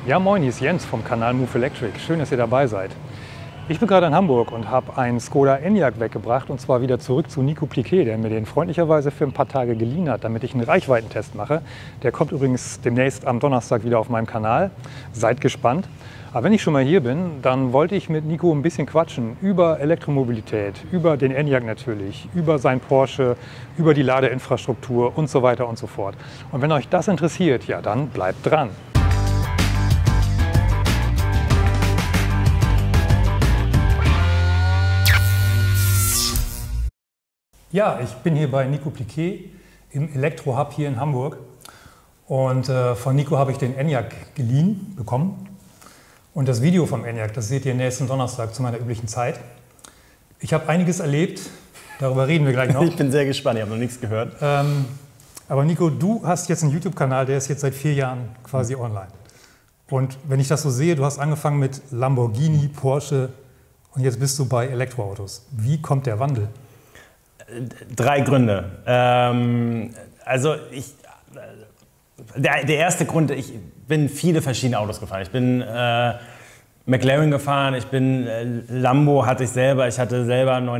Ja, moin, hier ist Jens vom Kanal Move Electric. Schön, dass ihr dabei seid. Ich bin gerade in Hamburg und habe einen Skoda Enyaq weggebracht und zwar wieder zurück zu Nico Pliquet, der mir den freundlicherweise für ein paar Tage geliehen hat, damit ich einen Reichweitentest mache. Der kommt übrigens demnächst am Donnerstag wieder auf meinem Kanal. Seid gespannt. Aber wenn ich schon mal hier bin, dann wollte ich mit Nico ein bisschen quatschen über Elektromobilität, über den Enyaq natürlich, über sein Porsche, über die Ladeinfrastruktur und so weiter und so fort. Und wenn euch das interessiert, ja, dann bleibt dran. Ja, ich bin hier bei Nico Pliquet im Elektro-Hub hier in Hamburg. Und von Nico habe ich den Enyaq geliehen bekommen. Und das Video vom Enyaq, das seht ihr nächsten Donnerstag zu meiner üblichen Zeit. Ich habe einiges erlebt, darüber reden wir gleich noch. Ich bin sehr gespannt, ich habe noch nichts gehört. Aber Nico, du hast jetzt einen YouTube-Kanal, der ist jetzt seit 4 Jahren quasi online. Und wenn ich das so sehe, du hast angefangen mit Lamborghini, Porsche und jetzt bist du bei Elektroautos. Wie kommt der Wandel? 3 Gründe. Der erste Grund, ich bin viele verschiedene Autos gefahren. Ich bin McLaren gefahren, ich bin Lambo hatte ich selber, ich hatte selber einen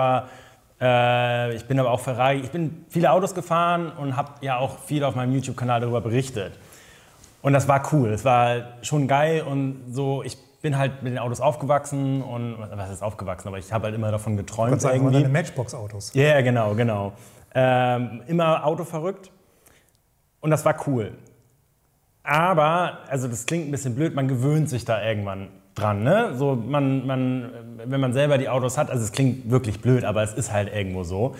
911er, ich bin aber auch Ferrari. Ich bin viele Autos gefahren und habe ja auch viel auf meinem YouTube-Kanal darüber berichtet. Und das war cool, es war schon geil und so, ich bin halt mit den Autos aufgewachsen und, was ist aufgewachsen, aber ich habe halt immer davon geträumt. Gott sei Dank deine Matchbox-Autos. Ja, yeah, genau. Immer autoverrückt. Und das war cool. Aber, also das klingt ein bisschen blöd, man gewöhnt sich da irgendwann dran. Ne? So wenn man selber die Autos hat, also es klingt wirklich blöd, aber es ist halt irgendwo so.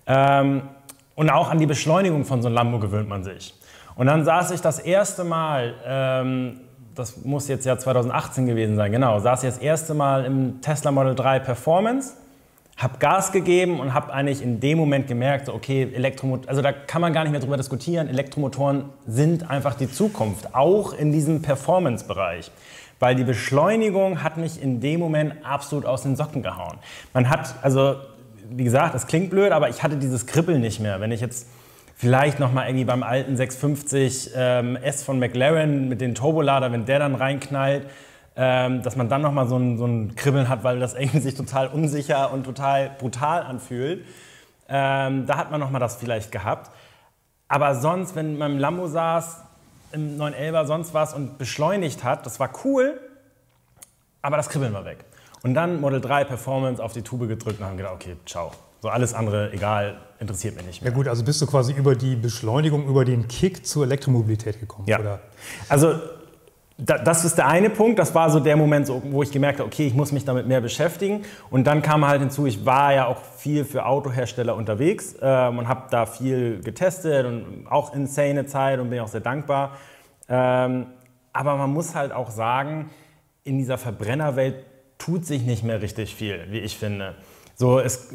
Und auch an die Beschleunigung von so einem Lambo gewöhnt man sich. Und dann saß ich das erste Mal, das muss jetzt ja 2018 gewesen sein, genau, saß ich das erste Mal im Tesla Model 3 Performance, habe Gas gegeben und habe eigentlich in dem Moment gemerkt, so, okay, also da kann man gar nicht mehr drüber diskutieren, Elektromotoren sind einfach die Zukunft, auch in diesem Performance-Bereich. Weil die Beschleunigung hat mich in dem Moment absolut aus den Socken gehauen. Man hat, also wie gesagt, das klingt blöd, aber ich hatte dieses Kribbeln nicht mehr. Wenn ich jetzt vielleicht noch mal irgendwie beim alten 650 S von McLaren mit dem Turbolader, wenn der dann reinknallt, dass man dann nochmal so ein Kribbeln hat, weil das irgendwie sich total unsicher und total brutal anfühlt. Da hat man nochmal das vielleicht gehabt. Aber sonst, wenn man im Lambo saß, im 911er, sonst was und beschleunigt hat, das war cool, aber das Kribbeln war weg. Und dann Model 3 Performance auf die Tube gedrückt und haben gedacht, okay, ciao. So alles andere, egal, interessiert mich nicht mehr. Ja gut, also bist du quasi über die Beschleunigung, über den Kick zur Elektromobilität gekommen, ja. Oder? Also das ist der eine Punkt, das war so der Moment, wo ich gemerkt habe, okay, ich muss mich damit mehr beschäftigen. Und dann kam halt hinzu, ich war ja auch viel für Autohersteller unterwegs und habe da viel getestet und auch insane Zeit und bin auch sehr dankbar. Aber man muss halt auch sagen, in dieser Verbrennerwelt tut sich nicht mehr richtig viel, wie ich finde. So,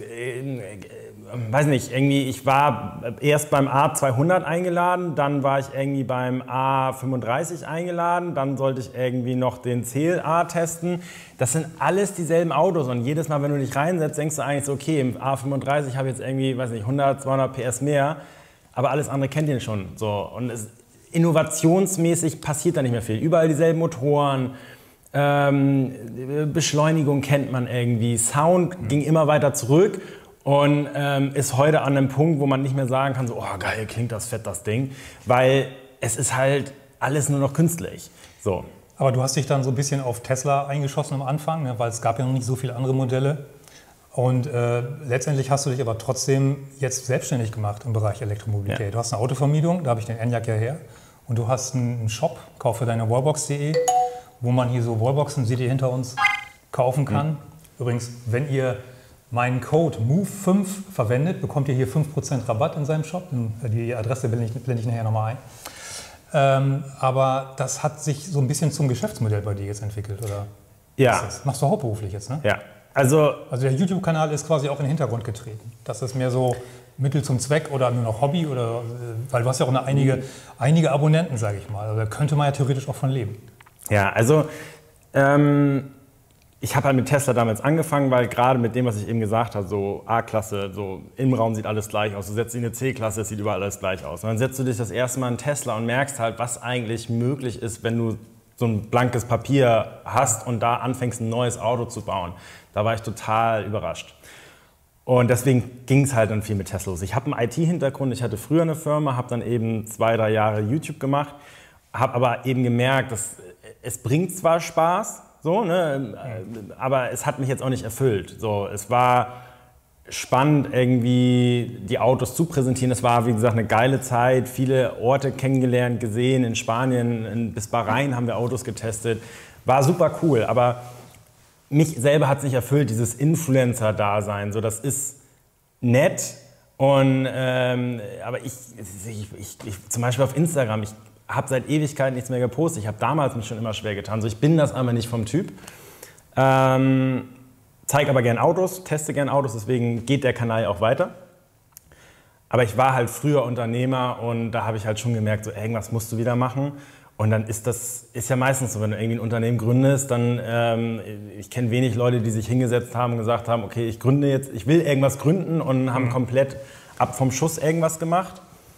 weiß nicht, irgendwie, ich war erst beim A200 eingeladen, dann war ich irgendwie beim A35 eingeladen, dann sollte ich irgendwie noch den CLA testen. Das sind alles dieselben Autos und jedes Mal, wenn du dich reinsetzt, denkst du eigentlich so, okay, im A35 habe ich jetzt irgendwie, weiß nicht, 100, 200 PS mehr, aber alles andere kennt ihr schon. So. Und innovationsmäßig passiert da nicht mehr viel. Überall dieselben Motoren. Beschleunigung kennt man irgendwie, Sound ging immer weiter zurück und ist heute an einem Punkt, wo man nicht mehr sagen kann, so, oh geil, klingt das fett, das Ding, weil es ist halt alles nur noch künstlich. So. Aber du hast dich dann so ein bisschen auf Tesla eingeschossen am Anfang, ne, weil es gab ja noch nicht so viele andere Modelle. Und letztendlich hast du dich aber trotzdem jetzt selbstständig gemacht im Bereich Elektromobilität. Ja. Du hast eine Autovermietung, da habe ich den Enyaq ja her. Und du hast einen Shop, kaufe deine wallbox.de, wo man hier so Wallboxen, seht ihr hinter uns, kaufen kann. Mhm. Übrigens, wenn ihr meinen Code MOVE5 verwendet, bekommt ihr hier 5% Rabatt in seinem Shop. Die Adresse blende ich nachher nochmal ein. Aber das hat sich so ein bisschen zum Geschäftsmodell bei dir jetzt entwickelt, oder? Ja. Das machst du hauptberuflich jetzt, ne? Ja. Also der YouTube-Kanal ist quasi auch in den Hintergrund getreten. Das ist mehr so Mittel zum Zweck oder nur noch Hobby, oder, weil du hast ja auch einige Abonnenten, sage ich mal. Also da könnte man ja theoretisch auch von leben. Ja, also ich habe halt mit Tesla damals angefangen, weil gerade mit dem, was ich eben gesagt habe, so A-Klasse, so im Raum sieht alles gleich aus. Du setzt dich in eine C-Klasse, es sieht überall alles gleich aus. Und dann setzt du dich das erste Mal in Tesla und merkst halt, was eigentlich möglich ist, wenn du so ein blankes Papier hast und da anfängst, ein neues Auto zu bauen. Da war ich total überrascht. Und deswegen ging es halt dann viel mit Tesla los. Ich habe einen IT-Hintergrund, ich hatte früher eine Firma, habe dann eben 2, 3 Jahre YouTube gemacht, habe aber eben gemerkt, dass es bringt zwar Spaß, so, ne, aber es hat mich jetzt auch nicht erfüllt. So, es war spannend, irgendwie die Autos zu präsentieren. Es war, wie gesagt, eine geile Zeit, viele Orte kennengelernt, gesehen. In Spanien, bis Bahrain haben wir Autos getestet. War super cool, aber mich selber hat es nicht erfüllt, dieses Influencer-Dasein. So, das ist nett, und, aber ich zum Beispiel auf Instagram, ich habe seit Ewigkeiten nichts mehr gepostet. Ich habe damals mich schon immer schwer getan. So, ich bin das einfach nicht vom Typ. Zeige aber gern Autos, teste gern Autos, deswegen geht der Kanal auch weiter. Aber ich war halt früher Unternehmer und da habe ich halt schon gemerkt, so irgendwas musst du wieder machen. Und dann ist ja meistens so, wenn du irgendwie ein Unternehmen gründest, dann, ich kenne wenig Leute, die sich hingesetzt haben und gesagt haben, okay, ich will irgendwas gründen, und haben komplett ab vom Schuss irgendwas gemacht.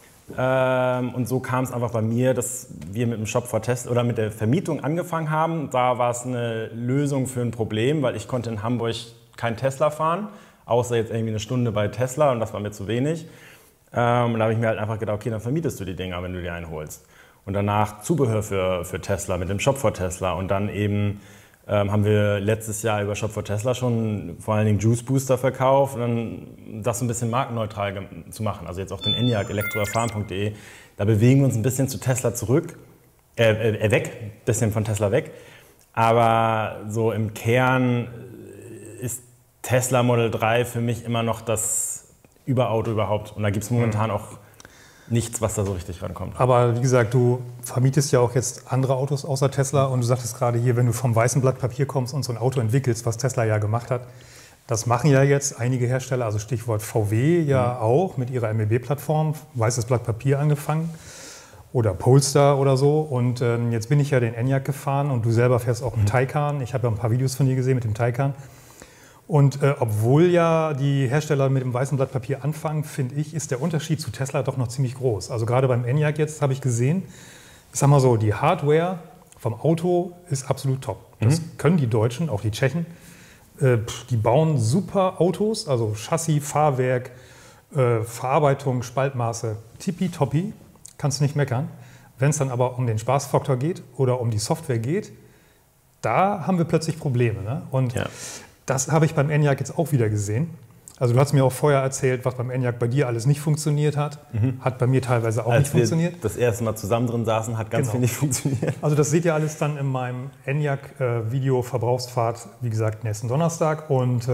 Und so kam es einfach bei mir, dass wir mit dem Shop for Tesla oder mit der Vermietung angefangen haben. Da war es eine Lösung für ein Problem, weil ich konnte in Hamburg kein Tesla fahren, außer jetzt irgendwie eine Stunde bei Tesla, und das war mir zu wenig. Und da habe ich mir halt einfach gedacht, okay, dann vermietest du die Dinger, wenn du dir einen holst. Und danach Zubehör für Tesla mit dem Shop for Tesla, und dann eben haben wir letztes Jahr über Shop for Tesla schon vor allen Dingen Juice Booster verkauft, und dann das ein bisschen markenneutral zu machen. Also jetzt auch den Enyaq, elektroerfahren.de. Da bewegen wir uns ein bisschen zu Tesla zurück, weg, ein bisschen von Tesla weg. Aber so im Kern ist Tesla Model 3 für mich immer noch das Überauto überhaupt. Und da gibt es momentan auch nichts, was da so richtig rankommt. Aber wie gesagt, du vermietest ja auch jetzt andere Autos außer Tesla, und du sagtest gerade hier, wenn du vom weißen Blatt Papier kommst und so ein Auto entwickelst, was Tesla ja gemacht hat, das machen ja jetzt einige Hersteller, also Stichwort VW ja auch mit ihrer MEB-Plattform, weißes Blatt Papier angefangen, oder Polestar oder so. Und jetzt bin ich ja den Enyaq gefahren, und du selber fährst auch einen Taycan. Ich habe ja ein paar Videos von dir gesehen mit dem Taycan. Und obwohl ja die Hersteller mit dem weißen Blatt Papier anfangen, finde ich, ist der Unterschied zu Tesla doch noch ziemlich groß. Also gerade beim Enyaq jetzt habe ich gesehen, ich sag mal so, die Hardware vom Auto ist absolut top. Das können die Deutschen, auch die Tschechen. Die bauen super Autos, also Chassis, Fahrwerk, Verarbeitung, Spaltmaße, tippitoppi, kannst du nicht meckern. Wenn es dann aber um den Spaßfaktor geht oder um die Software geht, da haben wir plötzlich Probleme. Ne? Und das habe ich beim Enyaq jetzt auch wieder gesehen. Also du hast mir auch vorher erzählt, was beim Enyaq bei dir alles nicht funktioniert hat. Hat bei mir teilweise auch nicht funktioniert. Als wir das erste Mal zusammen drin saßen, hat ganz viel nicht funktioniert. Also das seht ihr alles dann in meinem Enyaq-Video Verbrauchsfahrt, wie gesagt, nächsten Donnerstag. Und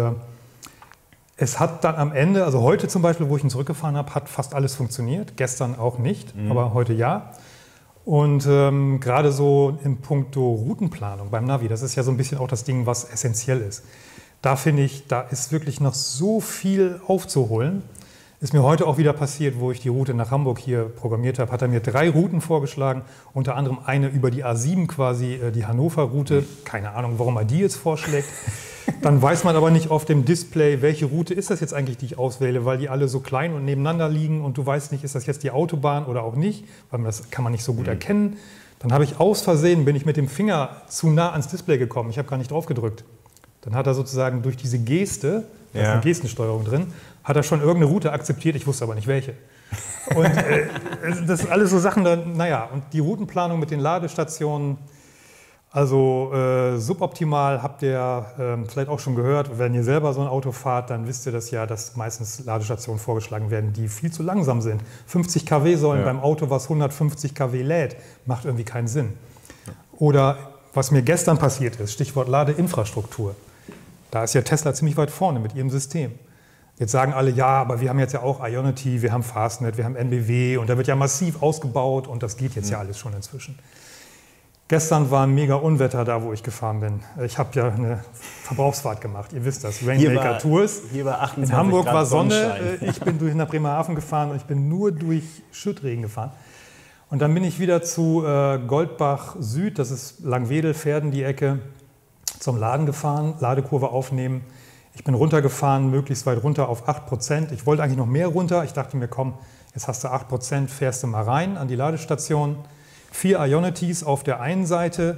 es hat dann am Ende, also heute zum Beispiel, wo ich ihn zurückgefahren habe, hat fast alles funktioniert. Gestern auch nicht, aber heute ja. Und gerade so im Puncto Routenplanung beim Navi, das ist ja so ein bisschen auch das Ding, was essentiell ist. Da finde ich, da ist wirklich noch so viel aufzuholen. Ist mir heute auch wieder passiert, wo ich die Route nach Hamburg hier programmiert habe, hat er mir 3 Routen vorgeschlagen, unter anderem eine über die A7 quasi, die Hannover-Route. Keine Ahnung, warum er die jetzt vorschlägt. Dann weiß man aber nicht auf dem Display, welche Route ist das jetzt eigentlich, die ich auswähle, weil die alle so klein und nebeneinander liegen und du weißt nicht, ist das jetzt die Autobahn oder auch nicht, weil das kann man nicht so gut erkennen. Dann habe ich aus Versehen, bin ich mit dem Finger zu nah ans Display gekommen, ich habe gar nicht drauf gedrückt. Dann hat er sozusagen durch diese Geste, da ist eine Gestensteuerung drin, hat er schon irgendeine Route akzeptiert, ich wusste aber nicht welche. Und das sind alles so Sachen, naja, und die Routenplanung mit den Ladestationen, also suboptimal, habt ihr vielleicht auch schon gehört, wenn ihr selber so ein Auto fahrt, dann wisst ihr das ja, dass meistens Ladestationen vorgeschlagen werden, die viel zu langsam sind. 50 kW sollen beim Auto, was 150 kW lädt, macht irgendwie keinen Sinn. Oder was mir gestern passiert ist, Stichwort Ladeinfrastruktur. Da ist ja Tesla ziemlich weit vorne mit ihrem System. Jetzt sagen alle, ja, aber wir haben jetzt ja auch Ionity, wir haben Fastnet, wir haben NBW und da wird ja massiv ausgebaut und das geht jetzt ja alles schon inzwischen. Gestern war ein mega Unwetter da, wo ich gefahren bin. Ich habe ja eine Verbrauchsfahrt gemacht, ihr wisst das, Rainmaker Tours. Hier war 28 in Hamburg Grad war Sonne, Sonnenschein. ich bin nach Bremerhaven gefahren und ich bin nur durch Schüttregen gefahren. Und dann bin ich wieder zu Goldbach Süd, das ist Langwedel, Verden, die Ecke, zum Laden gefahren, Ladekurve aufnehmen. Ich bin runtergefahren, möglichst weit runter auf 8%. Ich wollte eigentlich noch mehr runter. Ich dachte mir, komm, jetzt hast du 8%, fährst du mal rein an die Ladestation. 4 Ionities auf der einen Seite,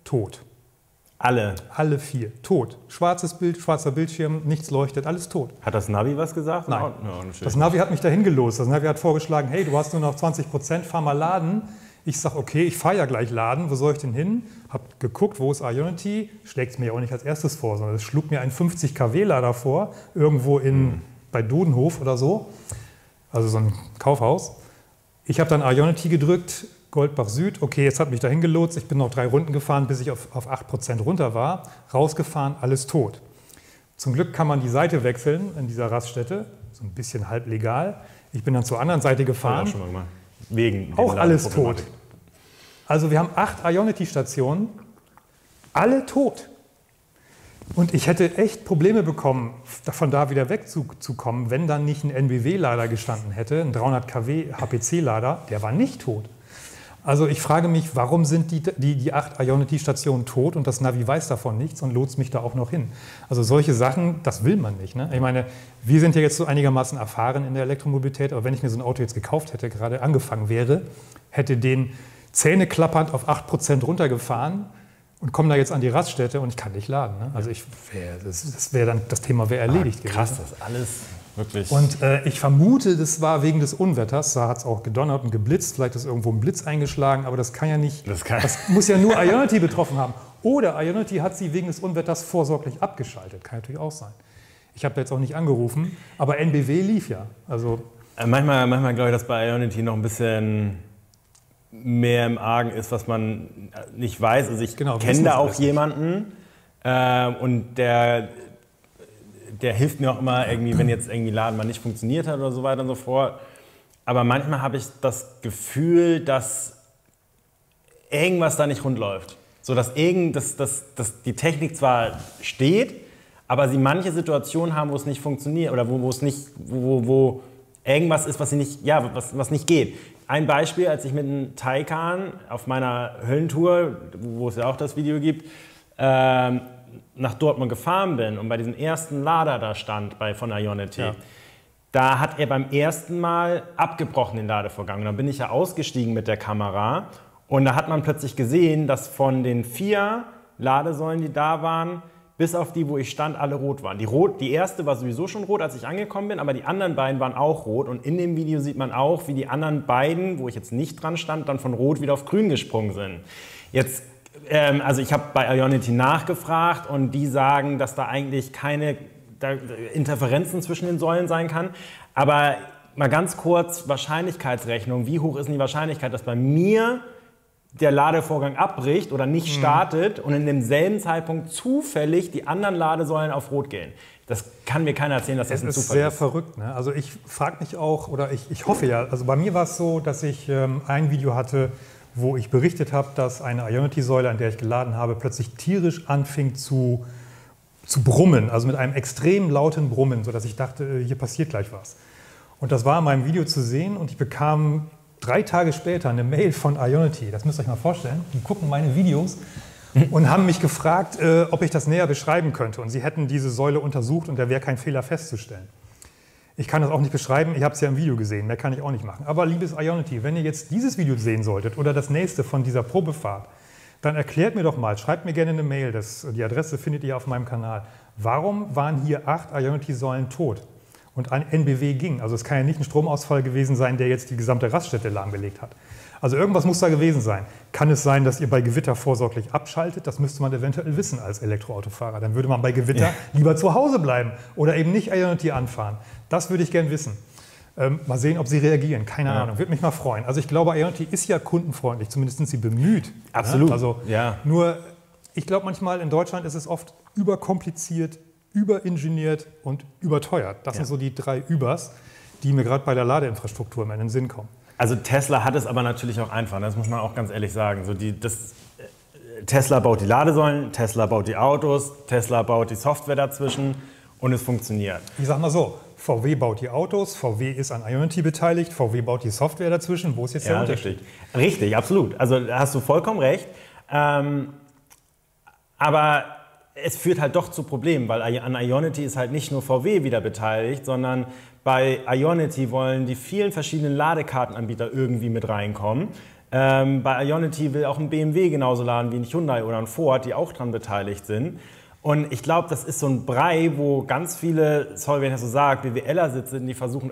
tot. Alle? Alle 4, tot. Schwarzes Bild, schwarzer Bildschirm, nichts leuchtet, alles tot. Hat das Navi was gesagt? Nein. Das Navi hat mich dahin gelost. Das Navi hat vorgeschlagen, hey, du hast nur noch 20%, fahr mal laden. Ich sage, okay, ich fahre ja gleich laden, wo soll ich denn hin? Hab geguckt, wo ist Ionity? Schlägt es mir ja auch nicht als erstes vor, sondern es schlug mir ein 50 kW-Lader vor, irgendwo bei Dodenhof oder so, also so ein Kaufhaus. Ich habe dann Ionity gedrückt, Goldbach Süd, okay, jetzt hat mich dahin gelotst, ich bin noch 3 Runden gefahren, bis ich auf 8% runter war, rausgefahren, alles tot. Zum Glück kann man die Seite wechseln in dieser Raststätte, so ein bisschen halb legal. Ich bin dann zur anderen Seite gefahren. Auch schon mal gemacht. Wegen auch alles tot. Also wir haben 8 Ionity-Stationen, alle tot. Und ich hätte echt Probleme bekommen, von da wieder wegzukommen, wenn dann nicht ein NBW-Lader gestanden hätte, ein 300 kW HPC-Lader, der war nicht tot. Also ich frage mich, warum sind die 8 Ionity-Stationen tot und das Navi weiß davon nichts und lotst mich da auch noch hin. Also solche Sachen, das will man nicht. Ne? Ich meine, wir sind ja jetzt so einigermaßen erfahren in der Elektromobilität, aber wenn ich mir so ein Auto jetzt gekauft hätte, gerade angefangen wäre, hätte den zähneklappernd auf 8% runtergefahren und komme da jetzt an die Raststätte und ich kann nicht laden. Ne? Also das wäre dann, das Thema wäre erledigt gewesen. Krass, das alles wirklich. Und ich vermute, das war wegen des Unwetters. Da hat es auch gedonnert und geblitzt. Vielleicht ist irgendwo ein Blitz eingeschlagen, aber das kann ja nicht. Das muss ja nur Ionity betroffen haben. Oder Ionity hat sie wegen des Unwetters vorsorglich abgeschaltet. Kann natürlich auch sein. Ich habe da jetzt auch nicht angerufen, aber NBW lief ja. Also manchmal glaube ich, dass bei Ionity noch ein bisschen mehr im Argen ist, was man nicht weiß. Also ich kenne da auch jemanden und der hilft mir auch immer irgendwie, wenn jetzt irgendwie Laden mal nicht funktioniert hat oder so weiter und so fort. Aber manchmal habe ich das Gefühl, dass irgendwas da nicht rund läuft. So, dass die Technik zwar steht, aber sie manche Situationen haben, wo es nicht funktioniert oder wo irgendwas ist, was nicht geht. Ein Beispiel, als ich mit einem Taycan auf meiner Höllentour, wo es ja auch das Video gibt, nach Dortmund gefahren bin und bei diesem ersten Lader da stand von Ionity, da hat er beim ersten Mal abgebrochen den Ladevorgang. Und dann bin ich ja ausgestiegen mit der Kamera und da hat man plötzlich gesehen, dass von den 4 Ladesäulen, die da waren, bis auf die, wo ich stand, alle rot waren. Die erste war sowieso schon rot, als ich angekommen bin, aber die anderen beiden waren auch rot. Und in dem Video sieht man auch, wie die anderen beiden, wo ich jetzt nicht dran stand, dann von rot wieder auf grün gesprungen sind. Jetzt, also ich habe bei Ionity nachgefragt und die sagen, dass da eigentlich keine Interferenzen zwischen den Säulen sein kann. Aber mal ganz kurz, Wahrscheinlichkeitsrechnung. Wie hoch ist denn die Wahrscheinlichkeit, dass bei mir der Ladevorgang abbricht oder nicht startet und in demselben Zeitpunkt zufällig die anderen Ladesäulen auf Rot gehen? Das kann mir keiner erzählen, dass das ein Zufall ist. Das ist sehr verrückt. Ne? Also ich frage mich auch, oder ich hoffe ja, also bei mir war es so, dass ich ein Video hatte, wo ich berichtet habe, dass eine Ionity-Säule, an der ich geladen habe, plötzlich tierisch anfing zu brummen, also mit einem extrem lauten Brummen, sodass ich dachte, hier passiert gleich was. Und das war in meinem Video zu sehen und ich bekam 3 Tage später eine Mail von Ionity, das müsst ihr euch mal vorstellen, die gucken meine Videos und haben mich gefragt, ob ich das näher beschreiben könnte. Und sie hätten diese Säule untersucht und da wäre kein Fehler festzustellen. Ich kann das auch nicht beschreiben, ich habe es ja im Video gesehen, mehr kann ich auch nicht machen. Aber liebes Ionity, wenn ihr jetzt dieses Video sehen solltet oder das nächste von dieser Probefahrt, dann erklärt mir doch mal, schreibt mir gerne eine Mail, die Adresse findet ihr auf meinem Kanal. Warum waren hier 8 Ionity-Säulen tot und ein NBW ging? Also es kann ja nicht ein Stromausfall gewesen sein, der jetzt die gesamte Raststätte lahmgelegt hat. Also irgendwas muss da gewesen sein. Kann es sein, dass ihr bei Gewitter vorsorglich abschaltet? Das müsste man eventuell wissen als Elektroautofahrer. Dann würde man bei Gewitter lieber zu Hause bleiben oder eben nicht Ionity anfahren. Das würde ich gern wissen. Mal sehen, ob sie reagieren. Keine Ahnung. Würde mich mal freuen. Also ich glaube, Ionity ist ja kundenfreundlich. Zumindest sind sie bemüht. Absolut. Ne? Also nur, ich glaube manchmal in Deutschland ist es oft überkompliziert, überingeniert und überteuert. Das sind so die 3 Übers, die mir gerade bei der Ladeinfrastruktur immer in den Sinn kommen. Also Tesla hat es aber natürlich auch einfach, das muss man auch ganz ehrlich sagen. So Tesla baut die Ladesäulen, Tesla baut die Autos, Tesla baut die Software dazwischen und es funktioniert. Ich sag mal so, VW baut die Autos, VW ist an Ionity beteiligt, VW baut die Software dazwischen. Wo ist jetzt der Unterschied? Richtig, absolut. Also da hast du vollkommen recht. Aber es führt halt doch zu Problemen, weil an Ionity ist halt nicht nur VW wieder beteiligt, sondern bei Ionity wollen die vielen verschiedenen Ladekartenanbieter irgendwie mit reinkommen. Bei Ionity will auch ein BMW genauso laden wie ein Hyundai oder ein Ford, die auch daran beteiligt sind. Und ich glaube, das ist so ein Brei, wo ganz viele, sorry, wenn ich das so sage, BWLer sitzen, die versuchen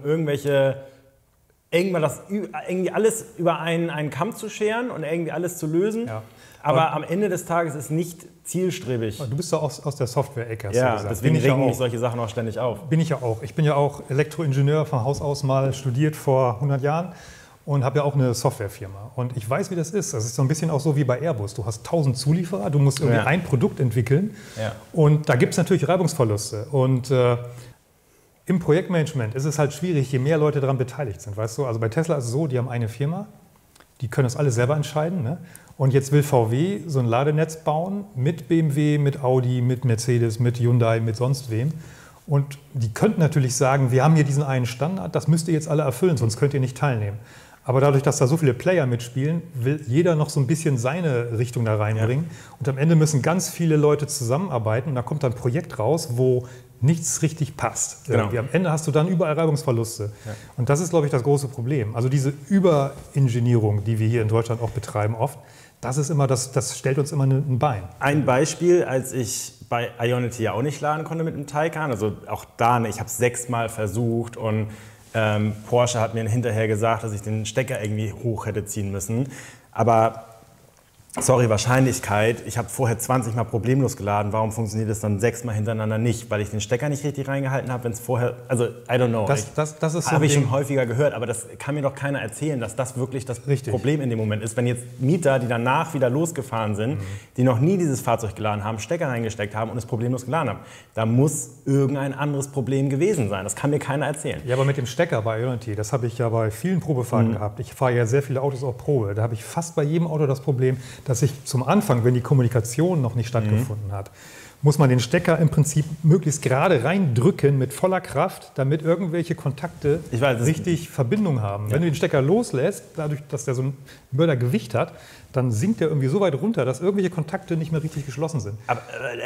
irgendwie alles über einen Kamm zu scheren und irgendwie alles zu lösen. Ja. Aber am Ende des Tages ist nicht zielstrebig. Du bist doch aus der Software-Ecke, hast ja, du gesagt. Deswegen regen mich solche Sachen auch ständig auf. Bin ich ja auch. Ich bin ja auch Elektroingenieur von Haus aus mal studiert vor 100 Jahren und habe ja auch eine Softwarefirma. Und ich weiß, wie das ist. Das ist so ein bisschen auch so wie bei Airbus. Du hast 1000 Zulieferer, du musst irgendwie ein Produkt entwickeln. Ja. Und da gibt es natürlich Reibungsverluste. Und im Projektmanagement ist es halt schwierig, je mehr Leute daran beteiligt sind. Weißt du? Also bei Tesla ist es so, die haben eine Firma, die können das alle selber entscheiden. Ne? Und jetzt will VW so ein Ladenetz bauen mit BMW, mit Audi, mit Mercedes, mit Hyundai, mit sonst wem. Und die könnten natürlich sagen, wir haben hier diesen einen Standard, das müsst ihr jetzt alle erfüllen, sonst könnt ihr nicht teilnehmen. Aber dadurch, dass da so viele Player mitspielen, will jeder noch so ein bisschen seine Richtung da reinbringen. Ja. Und am Ende müssen ganz viele Leute zusammenarbeiten und da kommt dann ein Projekt raus, wo nichts richtig passt. Genau. Am Ende hast du dann überall Reibungsverluste. Ja. Und das ist, glaube ich, das große Problem. Also diese Überengineerung, die wir hier in Deutschland auch betreiben oft, das stellt uns immer ein Bein. Ein Beispiel, als ich bei Ionity ja auch nicht laden konnte mit einem Taycan, also auch da nicht, ich habe es 6-mal versucht und Porsche hat mir hinterher gesagt, dass ich den Stecker irgendwie hoch hätte ziehen müssen. Aber, sorry, Wahrscheinlichkeit, ich habe vorher 20 Mal problemlos geladen, warum funktioniert das dann 6-mal hintereinander nicht? Weil ich den Stecker nicht richtig reingehalten habe, wenn es vorher, also I don't know. Das habe ich schon häufiger gehört, aber das kann mir doch keiner erzählen, dass das wirklich das Problem in dem Moment ist. Wenn jetzt Mieter, die danach wieder losgefahren sind, die noch nie dieses Fahrzeug geladen haben, Stecker reingesteckt haben und es problemlos geladen haben, da muss irgendein anderes Problem gewesen sein. Das kann mir keiner erzählen. Ja, aber mit dem Stecker bei Ionity, das habe ich ja bei vielen Probefahrten gehabt. Ich fahre ja sehr viele Autos auf Probe. Da habe ich fast bei jedem Auto das Problem, dass ich zum Anfang, wenn die Kommunikation noch nicht stattgefunden hat, muss man den Stecker im Prinzip möglichst gerade reindrücken mit voller Kraft, damit irgendwelche Kontakte richtig Verbindung haben. Ja. Wenn du den Stecker loslässt, dadurch, dass der so ein Mördergewicht hat, dann sinkt der irgendwie so weit runter, dass irgendwelche Kontakte nicht mehr richtig geschlossen sind. Aber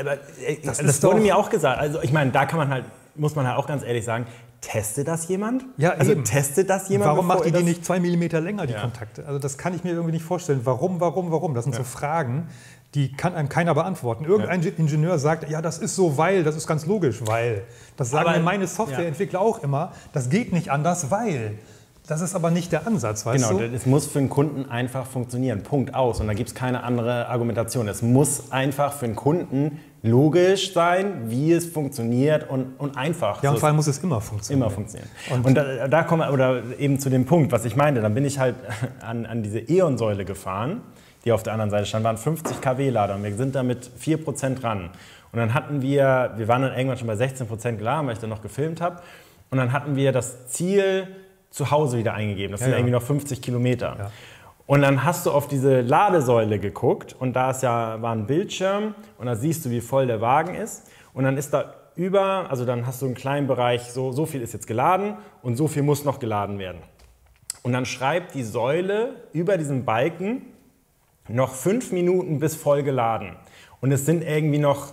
das wurde mir auch gesagt. Also ich meine, da kann man halt, muss man halt auch ganz ehrlich sagen, testet das jemand? Ja, also eben. Testet das jemand? Warum macht die nicht 2 mm länger, die Kontakte? Also das kann ich mir irgendwie nicht vorstellen. Warum? Das sind so Fragen, die kann einem keiner beantworten. Irgendein Ingenieur sagt, ja, das ist so, weil, das ist ganz logisch, weil. Das sagen mir meine Softwareentwickler auch immer, das geht nicht anders, weil. Das ist aber nicht der Ansatz, weißt du? Genau, es muss für den Kunden einfach funktionieren, Punkt, aus. Und da gibt es keine andere Argumentation. Es muss einfach für den Kunden logisch sein, wie es funktioniert und einfach. Ja, und vor allem muss es immer funktionieren. Immer funktionieren. Und da kommen wir oder eben zu dem Punkt, was ich meinte. Dann bin ich halt an diese E.ON-Säule gefahren, die auf der anderen Seite stand, waren 50 kW-Lader und wir sind da mit 4% ran. Und dann hatten wir waren dann irgendwann schon bei 16% geladen, weil ich dann noch gefilmt habe. Und dann hatten wir das Ziel zu Hause wieder eingegeben. Das sind irgendwie noch 50 Kilometer. Ja. Und dann hast du auf diese Ladesäule geguckt und da war ein Bildschirm und da siehst du, wie voll der Wagen ist. Und dann ist da also dann hast du einen kleinen Bereich, so viel ist jetzt geladen und so viel muss noch geladen werden. Und dann schreibt die Säule über diesen Balken noch 5 Minuten bis voll geladen. Und es sind irgendwie noch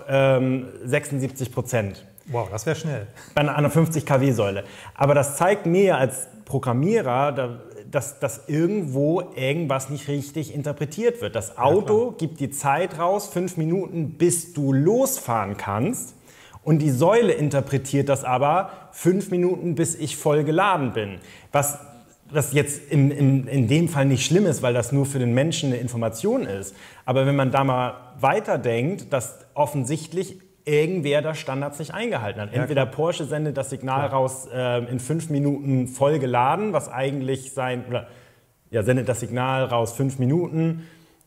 76%. Wow, das wäre schnell. Bei einer 50 kW-Säule. Aber das zeigt mir als Programmierer, dass irgendwo irgendwas nicht richtig interpretiert wird. Das Auto gibt die Zeit raus, 5 Minuten, bis du losfahren kannst. Und die Säule interpretiert das aber 5 Minuten, bis ich voll geladen bin. Was jetzt in dem Fall nicht schlimm ist, weil das nur für den Menschen eine Information ist. Aber wenn man da mal weiterdenkt, dass offensichtlich irgendwer da Standards nicht eingehalten hat. Entweder Porsche sendet das Signal raus in 5 Minuten voll geladen, was eigentlich sendet das Signal raus 5 Minuten,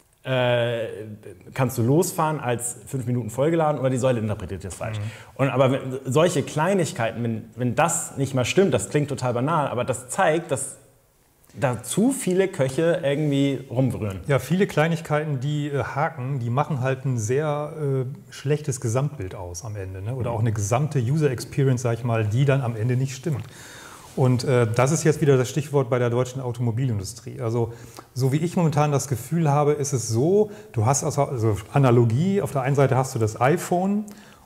kannst du losfahren als 5 Minuten vollgeladen, oder die Säule interpretiert das falsch. Aber solche Kleinigkeiten, wenn das nicht mal stimmt, das klingt total banal, aber das zeigt, dass da zu viele Köche irgendwie rumrühren. Ja, viele Kleinigkeiten, die haken, die machen halt ein sehr schlechtes Gesamtbild aus am Ende. Ne? Oder auch eine gesamte User Experience, sag ich mal, die dann am Ende nicht stimmt. Und das ist jetzt wieder das Stichwort bei der deutschen Automobilindustrie. Also so wie ich momentan das Gefühl habe, ist es so, du hast also Analogie, auf der einen Seite hast du das iPhone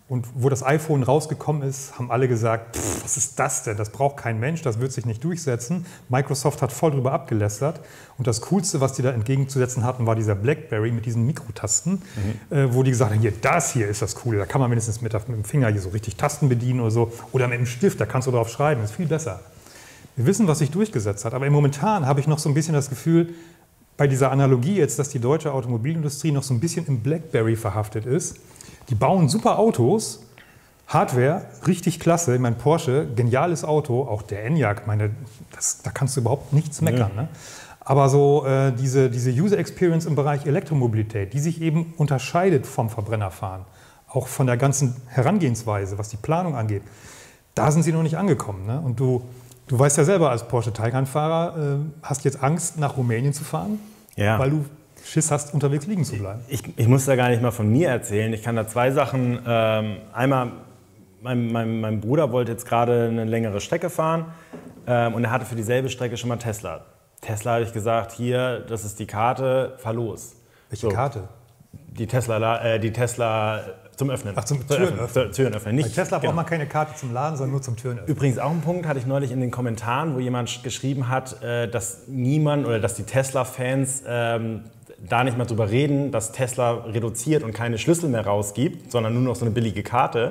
Und wo das iPhone rausgekommen ist, haben alle gesagt, was ist das denn? Das braucht kein Mensch, das wird sich nicht durchsetzen. Microsoft hat voll drüber abgelästert. Und das Coolste, was die da entgegenzusetzen hatten, war dieser BlackBerry mit diesen Mikrotasten, wo die gesagt haben, das hier ist das Coole. Da kann man mindestens mit dem Finger hier so richtig Tasten bedienen oder so. Oder mit dem Stift, da kannst du drauf schreiben. Das ist viel besser. Wir wissen, was sich durchgesetzt hat. Aber momentan habe ich noch so ein bisschen das Gefühl, bei dieser Analogie jetzt, dass die deutsche Automobilindustrie noch so ein bisschen im BlackBerry verhaftet ist. Die bauen super Autos, Hardware, richtig klasse. Ich meine, Porsche, geniales Auto, auch der Enyaq, da kannst du überhaupt nichts meckern. Ne? Aber so diese User Experience im Bereich Elektromobilität, die sich eben unterscheidet vom Verbrennerfahren, auch von der ganzen Herangehensweise, was die Planung angeht, da sind sie noch nicht angekommen. Ne? Und du weißt ja selber als Porsche Taycan-Fahrer, hast jetzt Angst, nach Rumänien zu fahren, weil du Schiss hast, unterwegs liegen zu bleiben. Ich muss da gar nicht mal von mir erzählen. Ich kann da zwei Sachen. Einmal, mein Bruder wollte jetzt gerade eine längere Strecke fahren und er hatte für dieselbe Strecke schon mal Tesla. Tesla habe ich gesagt, hier, das ist die Karte, fahr los. Welche Karte? Die Tesla zum Öffnen. Ach, zum Türenöffnen. Türenöffnen. Bei Tesla braucht man keine Karte zum Laden, sondern nur zum Türenöffnen. Übrigens auch ein Punkt hatte ich neulich in den Kommentaren, wo jemand geschrieben hat, dass niemand oder dass die Tesla-Fans da nicht mehr drüber reden, dass Tesla reduziert und keine Schlüssel mehr rausgibt, sondern nur noch so eine billige Karte.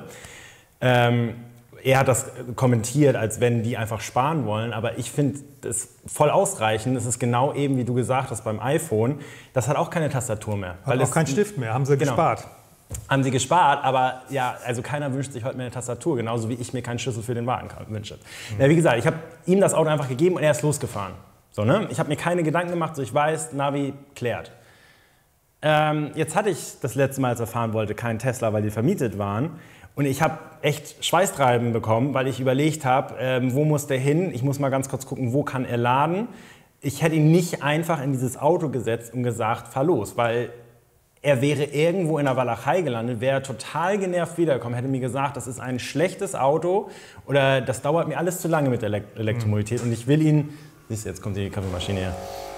Er hat das kommentiert, als wenn die einfach sparen wollen, aber ich finde es voll ausreichend. Es ist genau eben, wie du gesagt hast, beim iPhone, das hat auch keine Tastatur mehr. Hat auch keinen Stift mehr, haben sie gespart. Haben sie gespart, aber ja, also keiner wünscht sich heute mehr eine Tastatur, genauso wie ich mir keinen Schlüssel für den Wagen wünsche. Ja, wie gesagt, ich habe ihm das Auto einfach gegeben und er ist losgefahren. So, ne? Ich habe mir keine Gedanken gemacht, so ich weiß, Navi klärt. Jetzt hatte ich das letzte Mal, als er fahren wollte, keinen Tesla, weil die vermietet waren. Und ich habe echt Schweißtreiben bekommen, weil ich überlegt habe, wo muss der hin? Ich muss mal ganz kurz gucken, wo kann er laden? Ich hätte ihn nicht einfach in dieses Auto gesetzt und gesagt, fahr los, weil er wäre irgendwo in der Walachei gelandet, wäre total genervt wiedergekommen, hätte mir gesagt, das ist ein schlechtes Auto oder das dauert mir alles zu lange mit der Elektromobilität und ich will ihn... Siehst du, jetzt kommt die Kaffeemaschine her.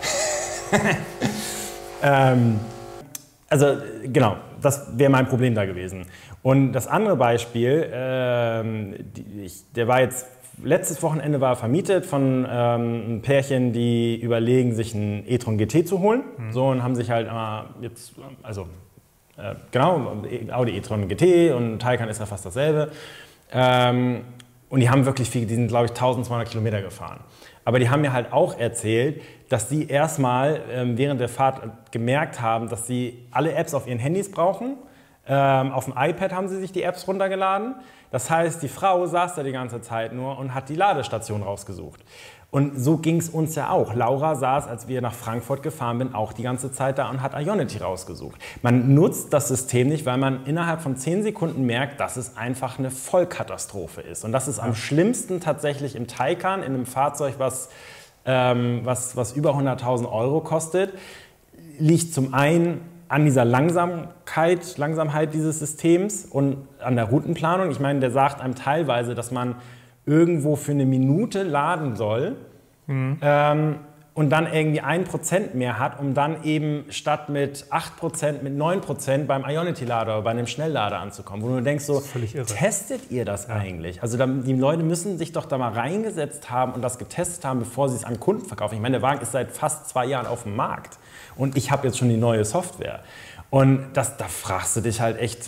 Also genau, das wäre mein Problem da gewesen. Und das andere Beispiel, der war jetzt, letztes Wochenende war vermietet von einem Pärchen, die überlegen, sich einen e-tron GT zu holen. So, und haben sich halt jetzt, also genau, Audi e-tron GT und Taycan ist ja fast dasselbe. Und die haben wirklich viel, die sind glaube ich 1200 Kilometer gefahren. Aber die haben mir halt auch erzählt, dass die erstmal während der Fahrt gemerkt haben, dass sie alle Apps auf ihren Handys brauchen. Auf dem iPad haben sie sich die Apps runtergeladen. Das heißt, die Frau saß da die ganze Zeit nur und hat die Ladestation rausgesucht. Und so ging es uns ja auch. Laura saß, als wir nach Frankfurt gefahren sind, auch die ganze Zeit da und hat Ionity rausgesucht. Man nutzt das System nicht, weil man innerhalb von 10 Sekunden merkt, dass es einfach eine Vollkatastrophe ist. Und das ist am schlimmsten tatsächlich im Taycan, in einem Fahrzeug, was über 100.000 Euro kostet, liegt zum einen an dieser Langsamkeit dieses Systems und an der Routenplanung. Ich meine, der sagt einem teilweise, dass man irgendwo für eine Minute laden soll und dann irgendwie 1% mehr hat, um dann eben statt mit 8%, mit 9% beim Ionity-Lader oder bei einem Schnelllader anzukommen. Wo du denkst so, testet ihr das eigentlich? Also die Leute müssen sich doch da mal reingesetzt haben und das getestet haben, bevor sie es an Kunden verkaufen. Ich meine, der Wagen ist seit fast 2 Jahren auf dem Markt und ich habe jetzt schon die neue Software. Und da fragst du dich halt echt,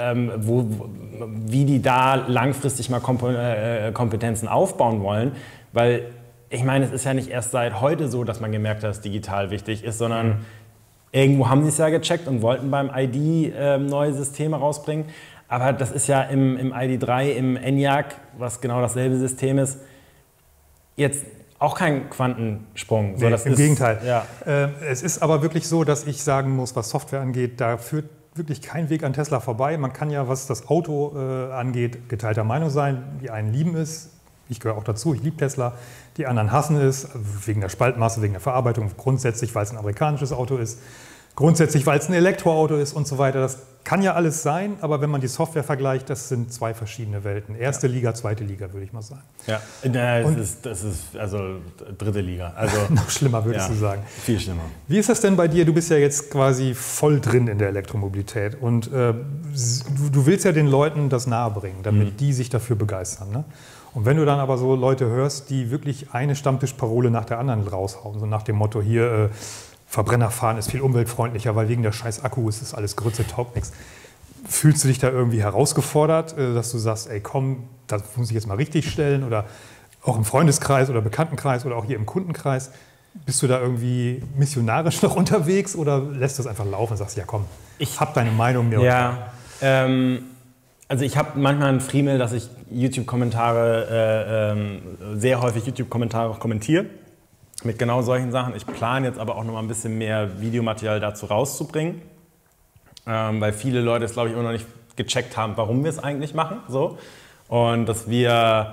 wie die da langfristig mal Kompetenzen aufbauen wollen. Weil ich meine, es ist ja nicht erst seit heute so, dass man gemerkt hat, dass digital wichtig ist, sondern irgendwo haben sie es ja gecheckt und wollten beim ID neue Systeme rausbringen. Aber das ist ja im ID.3, im Enyaq, was genau dasselbe System ist, jetzt auch kein Quantensprung. Nee, im Gegenteil. Ja. Es ist aber wirklich so, dass ich sagen muss, was Software angeht, da führt wirklich kein Weg an Tesla vorbei. Man kann ja, was das Auto angeht, geteilter Meinung sein. Die einen lieben es, ich gehöre auch dazu, ich liebe Tesla. Die anderen hassen es, wegen der Spaltmasse, wegen der Verarbeitung, grundsätzlich, weil es ein amerikanisches Auto ist. grundsätzlich, weil es ein Elektroauto ist und so weiter. Das kann ja alles sein, aber wenn man die Software vergleicht, das sind zwei verschiedene Welten. Erste Liga, zweite Liga, würde ich mal sagen. Ja, das ist also dritte Liga. Also, noch schlimmer, würdest du sagen. Viel schlimmer. Wie ist das denn bei dir? Du bist ja jetzt quasi voll drin in der Elektromobilität und du willst ja den Leuten das nahebringen, damit die sich dafür begeistern. Ne? Und wenn du dann aber so Leute hörst, die wirklich eine Stammtischparole nach der anderen raushauen, so nach dem Motto hier, Verbrenner fahren ist viel umweltfreundlicher, weil wegen der scheiß Akku ist das alles Grütze, taugt nichts. Fühlst du dich da irgendwie herausgefordert, dass du sagst, ey komm, das muss ich jetzt mal richtig stellen, oder auch im Freundeskreis oder Bekanntenkreis oder auch hier im Kundenkreis? Bist du da irgendwie missionarisch noch unterwegs oder lässt du es einfach laufen und sagst, ja komm, ich habe deine Meinung mir. Ja, also ich habe manchmal einen Friemel, dass ich YouTube-Kommentare, sehr häufig YouTube-Kommentare kommentiere. Mit genau solchen Sachen. Ich plane jetzt aber auch noch mal ein bisschen mehr Videomaterial dazu rauszubringen, weil viele Leute es, glaube ich, immer noch nicht gecheckt haben, warum wir es eigentlich machen. So. Und dass wir,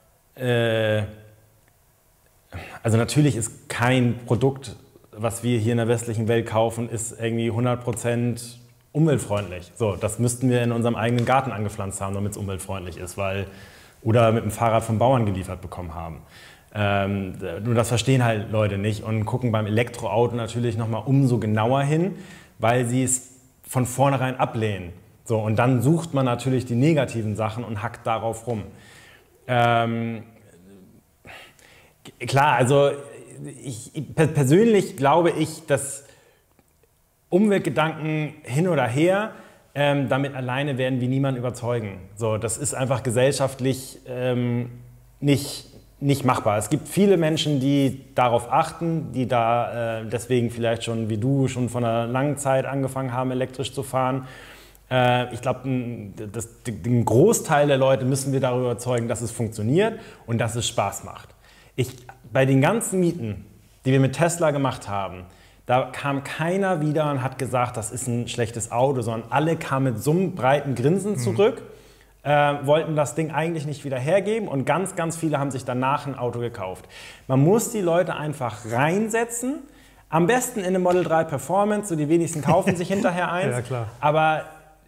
also natürlich ist kein Produkt, was wir hier in der westlichen Welt kaufen, ist irgendwie 100% umweltfreundlich. So, das müssten wir in unserem eigenen Garten angepflanzt haben, damit es umweltfreundlich ist, oder mit dem Fahrrad vom Bauern geliefert bekommen haben. Nur das verstehen halt Leute nicht und gucken beim Elektroauto natürlich nochmal umso genauer hin, weil sie es von vornherein ablehnen. So, und dann sucht man natürlich die negativen Sachen und hackt darauf rum. Klar, also persönlich glaube ich, dass Umweltgedanken hin oder her, damit alleine werden wir niemanden überzeugen. So, das ist einfach gesellschaftlich nicht machbar. Es gibt viele Menschen, die darauf achten, die da deswegen vielleicht schon, wie du, schon von einer langen Zeit angefangen haben, elektrisch zu fahren. Ich glaube, den Großteil der Leute müssen wir darüber überzeugen, dass es funktioniert und dass es Spaß macht. Bei den ganzen Mieten, die wir mit Tesla gemacht haben, da kam keiner wieder und hat gesagt, das ist ein schlechtes Auto, sondern alle kamen mit so einem breiten Grinsen zurück. Wollten das Ding eigentlich nicht wieder hergeben und ganz, ganz viele haben sich danach ein Auto gekauft. Man muss die Leute einfach reinsetzen, am besten in eine Model 3 Performance, so die wenigsten kaufen sich hinterher eins, ja, klar. Aber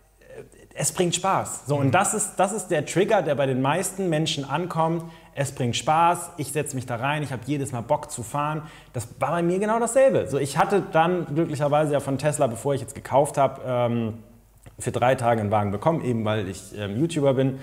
es bringt Spaß. So, und das ist der Trigger, der bei den meisten Menschen ankommt. Es bringt Spaß, ich setze mich da rein, ich habe jedes Mal Bock zu fahren. Das war bei mir genau dasselbe. So, ich hatte dann glücklicherweise ja von Tesla, bevor ich jetzt gekauft habe, für 3 Tage einen Wagen bekommen, eben weil ich YouTuber bin.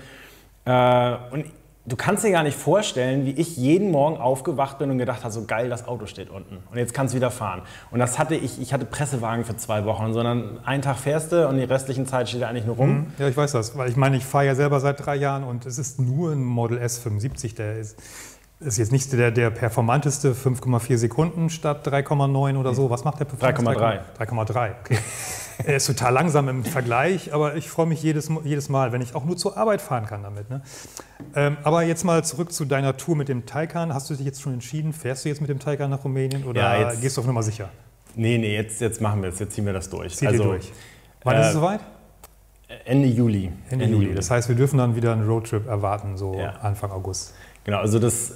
Und du kannst dir gar nicht vorstellen, wie ich jeden Morgen aufgewacht bin und gedacht habe, so geil, das Auto steht unten und jetzt kannst du wieder fahren. Und das hatte ich hatte Pressewagen für 2 Wochen, sondern einen Tag fährst du und die restlichen Zeit steht er eigentlich nur rum. Ja, ich weiß das, weil ich meine, ich fahre ja selber seit 3 Jahren und es ist nur ein Model S 75, der ist jetzt nicht der performanteste, 5,4 Sekunden statt 3,9 oder so. Was macht der Performance? 3,3. 3,3, okay. Er ist total langsam im Vergleich, aber ich freue mich jedes Mal, wenn ich auch nur zur Arbeit fahren kann damit. Ne? Aber jetzt mal zurück zu deiner Tour mit dem Taycan. Hast du dich jetzt schon entschieden? Fährst du jetzt mit dem Taycan nach Rumänien oder ja, gehst du auf Nummer sicher? Nee, jetzt machen wir es. Jetzt ziehen wir das durch. Zieh dir durch. Wann ist es soweit? Ende Juli. Ende Juli. Das heißt, wir dürfen dann wieder einen Roadtrip erwarten, so Anfang August. Genau, also das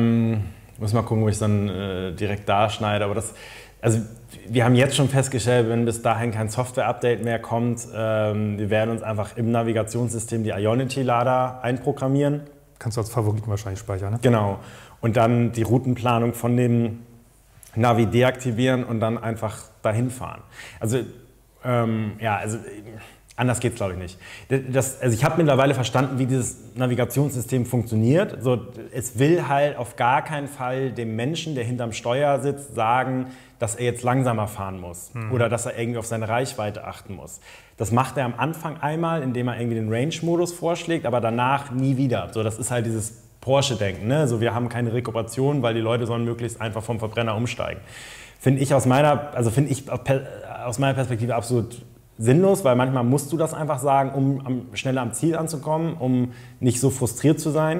muss mal gucken, wo ich es dann direkt da schneide. Aber also wir haben jetzt schon festgestellt, wenn bis dahin kein Software-Update mehr kommt, wir werden uns einfach im Navigationssystem die Ionity-Lader einprogrammieren. Kannst du als Favoriten wahrscheinlich speichern, ne? Genau. Und dann die Routenplanung von dem Navi deaktivieren und dann einfach dahin fahren. Also, anders geht es, glaube ich, nicht. Also ich habe mittlerweile verstanden, wie dieses Navigationssystem funktioniert. So, es will halt auf gar keinen Fall dem Menschen, der hinterm Steuer sitzt, sagen, dass er jetzt langsamer fahren muss oder dass er irgendwie auf seine Reichweite achten muss. Das macht er am Anfang einmal, indem er irgendwie den Range-Modus vorschlägt, aber danach nie wieder. So, das ist halt dieses Porsche-Denken. Ne? So, wir haben keine Rekuperation, weil die Leute sollen möglichst einfach vom Verbrenner umsteigen. Finde ich aus meiner Perspektive absolut sinnlos, weil manchmal musst du das einfach sagen, um schneller am Ziel anzukommen, um nicht so frustriert zu sein.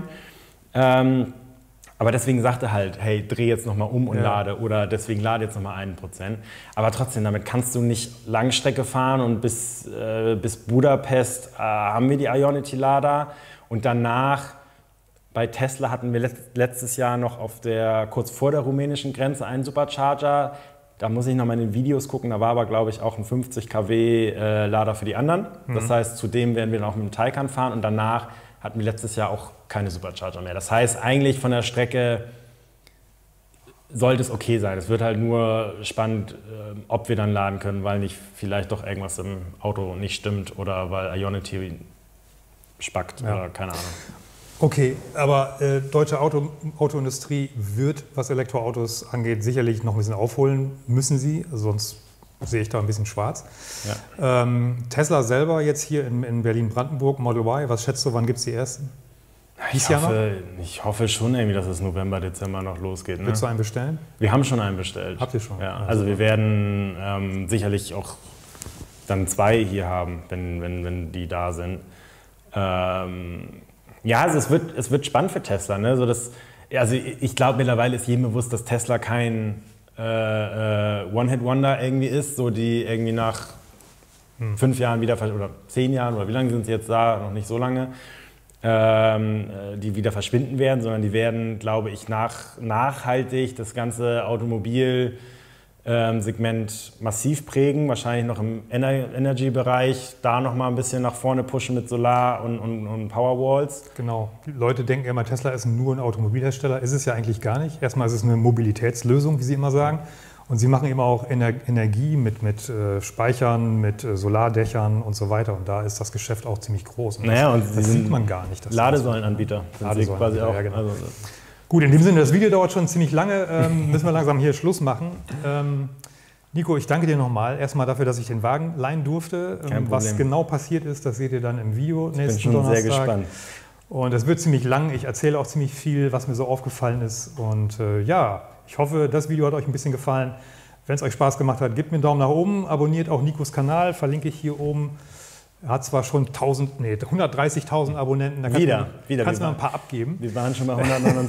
Aber deswegen sagt er halt, hey, dreh jetzt nochmal um und lade oder deswegen lade jetzt nochmal 1%. Aber trotzdem, damit kannst du nicht Langstrecke fahren und bis Budapest haben wir die Ionity-Lader und danach bei Tesla hatten wir letztes Jahr noch kurz vor der rumänischen Grenze einen Supercharger. Da muss ich noch mal in den Videos gucken. Da war aber, glaube ich, auch ein 50 kW Lader für die anderen. Das heißt, zudem werden wir dann auch mit dem Taycan fahren. Und danach hatten wir letztes Jahr auch keine Supercharger mehr. Das heißt, eigentlich von der Strecke sollte es okay sein. Es wird halt nur spannend, ob wir dann laden können, weil nicht vielleicht doch irgendwas im Auto nicht stimmt oder weil Ionity spackt oder keine Ahnung. Okay, aber deutsche Autoindustrie wird, was Elektroautos angeht, sicherlich noch ein bisschen aufholen. Müssen sie, sonst sehe ich da ein bisschen schwarz. Ja. Tesla selber jetzt hier in Berlin-Brandenburg, Model Y, was schätzt du, wann gibt es die ersten? Ich hoffe schon irgendwie, dass es November, Dezember noch losgeht. Ne? Willst du einen bestellen? Wir haben schon einen bestellt. Habt ihr schon? Ja, also wir werden sicherlich auch dann 2 hier haben, wenn die da sind. Ja, also es wird spannend für Tesla. Ne? Also ich glaube, mittlerweile ist jedem bewusst, dass Tesla kein One-Hit-Wonder irgendwie ist, so die irgendwie nach 5 Jahren wieder, oder 10 Jahren, oder wie lange sind sie jetzt da, noch nicht so lange, die wieder verschwinden werden, sondern die werden, glaube ich, nachhaltig das ganze Automobilsegment massiv prägen, wahrscheinlich noch im Energy-Bereich, da noch mal ein bisschen nach vorne pushen mit Solar und Powerwalls. Genau. Die Leute denken immer, Tesla ist nur ein Automobilhersteller. Ist es ja eigentlich gar nicht. Erstmal ist es eine Mobilitätslösung, wie sie immer sagen. Und sie machen eben auch Energie mit Speichern, mit Solardächern und so weiter. Und da ist das Geschäft auch ziemlich groß. Und das sieht man gar nicht. Ladesäulenanbieter sind sie quasi auch. Ja, genau. Gut, in dem Sinne, das Video dauert schon ziemlich lange. Müssen wir langsam hier Schluss machen. Nico, ich danke dir nochmal. Erstmal dafür, dass ich den Wagen leihen durfte. Was genau passiert ist, das seht ihr dann im Video nächsten Donnerstag. Ich bin schon sehr gespannt. Und es wird ziemlich lang. Ich erzähle auch ziemlich viel, was mir so aufgefallen ist. Und ja, ich hoffe, das Video hat euch ein bisschen gefallen. Wenn es euch Spaß gemacht hat, gebt mir einen Daumen nach oben. Abonniert auch Nikos Kanal, verlinke ich hier oben. Er hat zwar schon 130.000 Abonnenten. Da kannst du mal ein paar abgeben. Wir waren schon bei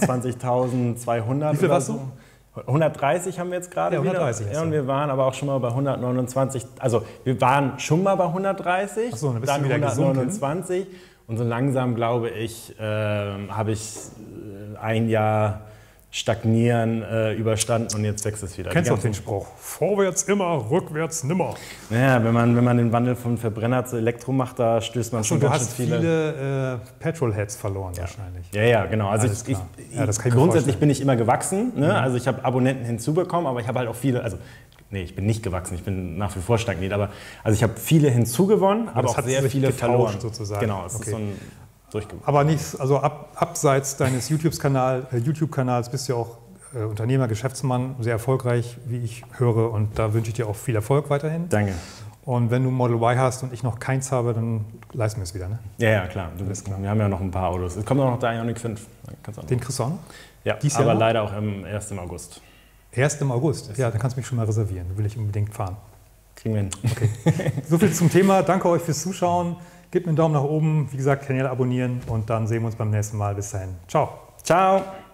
129.200. Wie viel warst du? 130 haben wir jetzt gerade. Ja, 130. Ja, und wir waren aber auch schon mal bei 129. Also wir waren schon mal bei 130, so, dann 129. Und so langsam, glaube ich, habe ich ein Jahr Stagnieren überstanden und jetzt wächst es wieder. Kennst du auch den Spruch? Vorwärts immer, rückwärts nimmer. Naja, wenn man den Wandel vom Verbrenner zu Elektro macht, da stößt man schon ganz viele Petrolheads verloren wahrscheinlich. Ja, genau. Also grundsätzlich bin ich immer gewachsen. Ne? Also ich habe Abonnenten hinzubekommen, aber ich habe halt auch viele, nee, ich bin nicht gewachsen, ich bin nach wie vor stagniert, aber also ich habe viele hinzugewonnen, aber auch sehr viele verloren. Sozusagen. Genau, es ist so ein Aber nichts, also abseits deines YouTube-Kanals bist du ja auch Unternehmer, Geschäftsmann, sehr erfolgreich, wie ich höre, und da wünsche ich dir auch viel Erfolg weiterhin. Danke. Und wenn du Model Y hast und ich noch keins habe, dann leisten wir es wieder, ne? Ja, klar. Wir haben ja noch ein paar Autos. Es kommt auch noch der Ioniq 5. Den kriegst du auch noch? Ja, aber leider auch erst im August. Erst im August? Ja, dann kannst du mich schon mal reservieren. Da will ich unbedingt fahren. Kriegen wir hin. Okay. So viel zum Thema. Danke euch fürs Zuschauen. Gebt mir einen Daumen nach oben. Wie gesagt, Kanäle abonnieren und dann sehen wir uns beim nächsten Mal. Bis dahin. Ciao. Ciao.